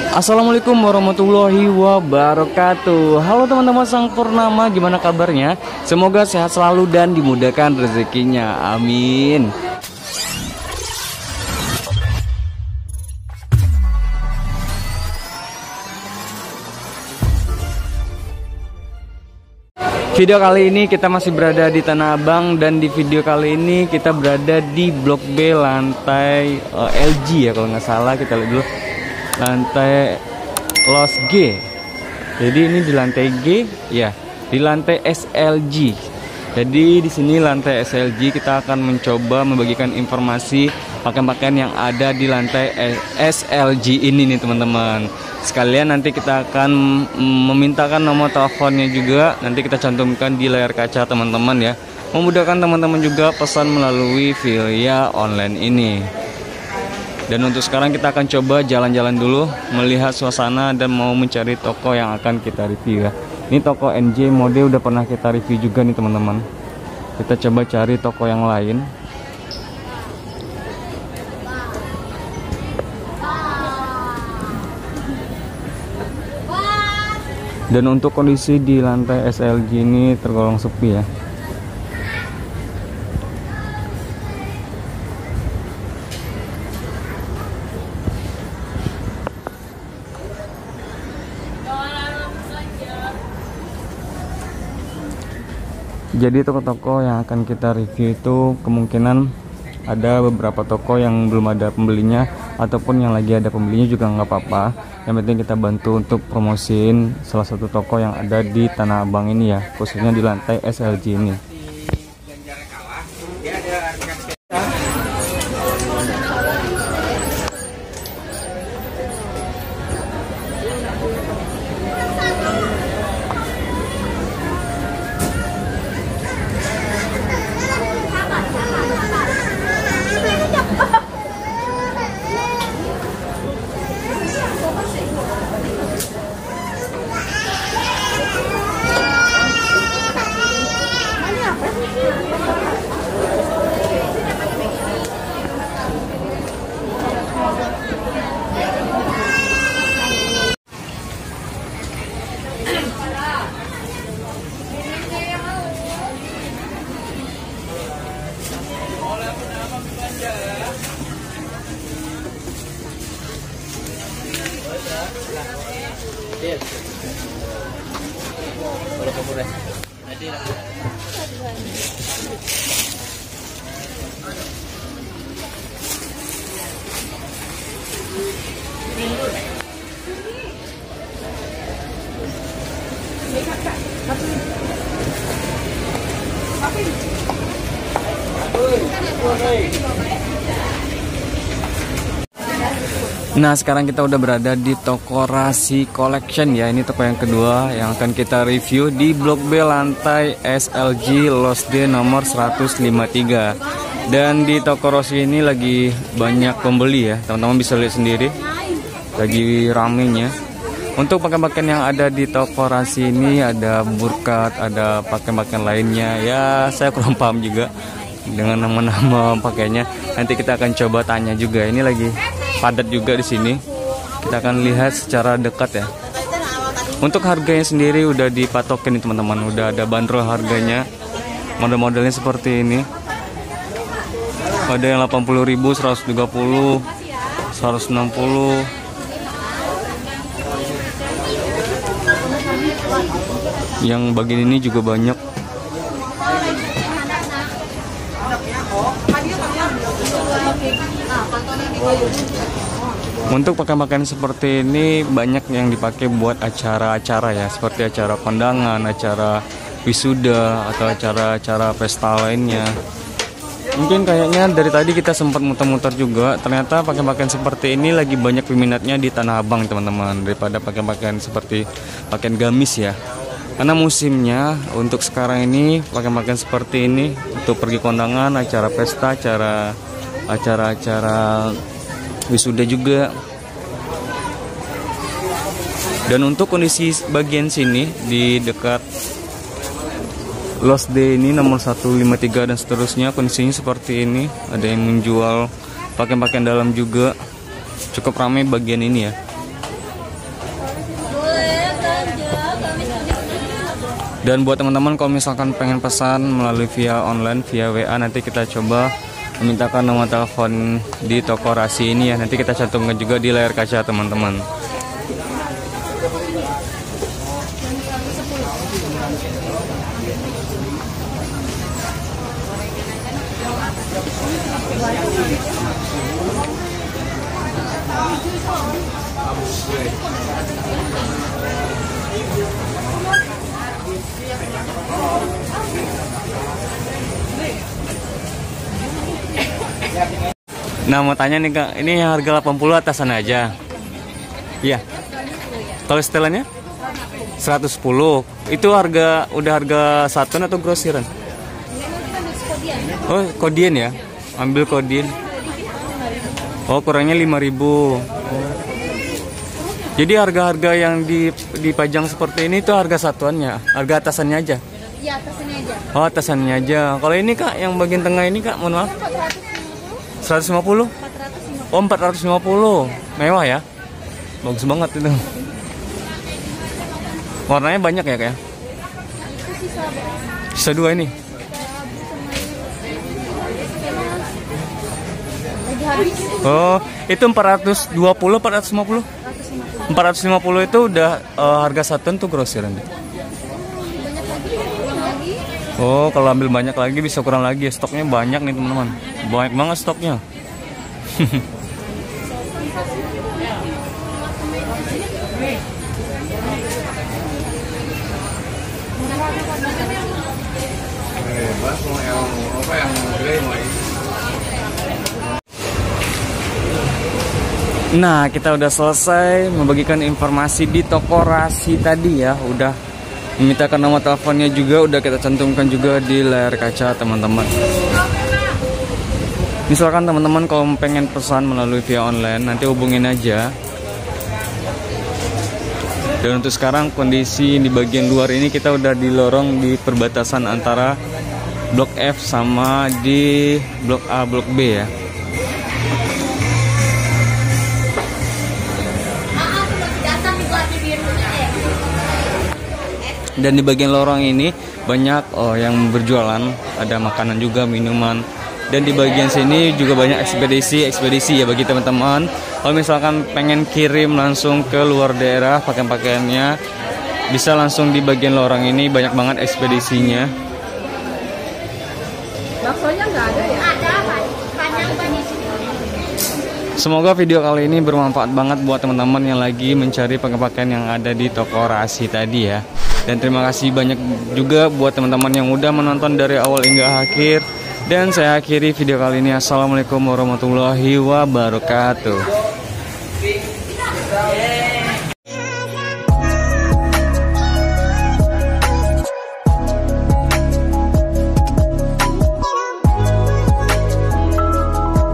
Assalamualaikum warahmatullahi wabarakatuh. Halo teman-teman Sang Purnama, gimana kabarnya? Semoga sehat selalu dan dimudahkan rezekinya, amin. Video kali ini kita masih berada di Tanah Abang, dan di video kali ini kita berada di Blok B lantai LG ya kalau nggak salah. Kita lihat dulu lantai Los G. Jadi ini di lantai G ya, di lantai SLG. Jadi di sini lantai SLG kita akan mencoba membagikan informasi pakaian-pakaian yang ada di lantai SLG ini nih teman-teman. Sekalian nanti kita akan memintakan nomor teleponnya juga, nanti kita cantumkan di layar kaca teman-teman ya. Memudahkan teman-teman juga pesan melalui via online ini. Dan untuk sekarang kita akan coba jalan-jalan dulu, melihat suasana dan mau mencari toko yang akan kita review ya. Ini toko NJ Mode udah pernah kita review juga nih teman-teman. Kita coba cari toko yang lain. Dan untuk kondisi di lantai SLG ini tergolong sepi ya. Jadi toko-toko yang akan kita review itu kemungkinan ada beberapa toko yang belum ada pembelinya, ataupun yang lagi ada pembelinya juga nggak apa-apa. Yang penting kita bantu untuk promosiin salah satu toko yang ada di Tanah Abang ini ya, khususnya di lantai SLG ini. Nah sekarang kita udah berada di toko Rasi Collection ya. Ini toko yang kedua yang akan kita review di Blok B lantai SLG Los D nomor 153. Dan di toko Rasi ini lagi banyak pembeli ya, teman-teman bisa lihat sendiri, lagi ramenya. Untuk pakaian-pakaian yang ada di toko Rasi ini ada burkat, ada pakaian-pakaian lainnya ya, saya kurang paham juga dengan nama-nama pakaiannya. Nanti kita akan coba tanya juga. Ini lagi padat juga di sini. Kita akan lihat secara dekat ya. Untuk harganya sendiri udah dipatokin nih teman-teman, udah ada bandrol harganya. Model-modelnya seperti ini. Ada yang 80.000, 130, 160. Yang bagian ini juga banyak. Untuk pakaian-pakaian seperti ini banyak yang dipakai buat acara-acara ya, seperti acara kondangan, acara wisuda, atau acara-acara pesta lainnya. Mungkin kayaknya dari tadi kita sempat muter-muter juga, ternyata pakaian-pakaian seperti ini lagi banyak peminatnya di Tanah Abang teman-teman, daripada pakaian-pakaian seperti pakaian gamis ya. Karena musimnya untuk sekarang ini pakaian-pakaian seperti ini untuk pergi kondangan, acara pesta, acara-acara wisuda juga. Dan untuk kondisi bagian sini di dekat Los D ini nomor 153 dan seterusnya, kondisinya seperti ini. Ada yang menjual pakaian-pakaian dalam juga. Cukup ramai bagian ini ya. Dan buat teman-teman kalau misalkan pengen pesan melalui via online, via WA, nanti kita coba memintakan nomor telepon di toko Rasi ini ya. Nanti kita cantumkan juga di layar kaca teman-teman. Nah, mau tanya nih Kak, ini harga 80 atasan aja? Iya. Kalau setelannya? 110. Itu udah harga satuan atau grosiran? Oh, kodian ya? Ambil kodian. Oh, kurangnya 5.000. Oh. Jadi harga-harga yang dipajang seperti ini tuh harga satuannya, harga atasannya aja? Iya, atasannya aja. Oh, atasannya aja. Kalau ini Kak, yang bagian tengah ini Kak, mohon maaf. 150? 450. Oh, 450. Mewah ya? Bagus banget itu. Warnanya banyak ya Kak ya? Itu sisa Sisa 2 ini. lagi habis. Oh, itu 420, 450? 450 itu udah harga satuan tuh grosiran deh. Banyak lagi, kurang lagi. Oh, kalau ambil banyak lagi bisa kurang lagi. Stoknya banyak nih teman-teman. Banyak banget stoknya. Nah, kita udah selesai membagikan informasi di toko Rasi tadi ya. Udah memintakan nomor teleponnya juga, udah kita cantumkan juga di layar kaca teman-teman. Misalkan teman-teman kalau pengen pesan melalui via online, nanti hubungin aja. Dan untuk sekarang kondisi di bagian luar ini kita udah di lorong di perbatasan antara Blok F sama di Blok A, Blok B ya. Dan di bagian lorong ini banyak yang berjualan, ada makanan juga, minuman. Dan di bagian sini juga banyak ekspedisi ya bagi teman-teman. Kalau misalkan pengen kirim langsung ke luar daerah pakaian-pakaiannya, bisa langsung di bagian lorong ini, banyak banget ekspedisinya. Baksonya nggak ada ya? Ada, panjang banget. Semoga video kali ini bermanfaat banget buat teman-teman yang lagi mencari pakaian-pakaian yang ada di toko Rasi tadi ya. Dan terima kasih banyak juga buat teman-teman yang udah menonton dari awal hingga akhir. Dan saya akhiri video kali ini. Assalamualaikum warahmatullahi wabarakatuh.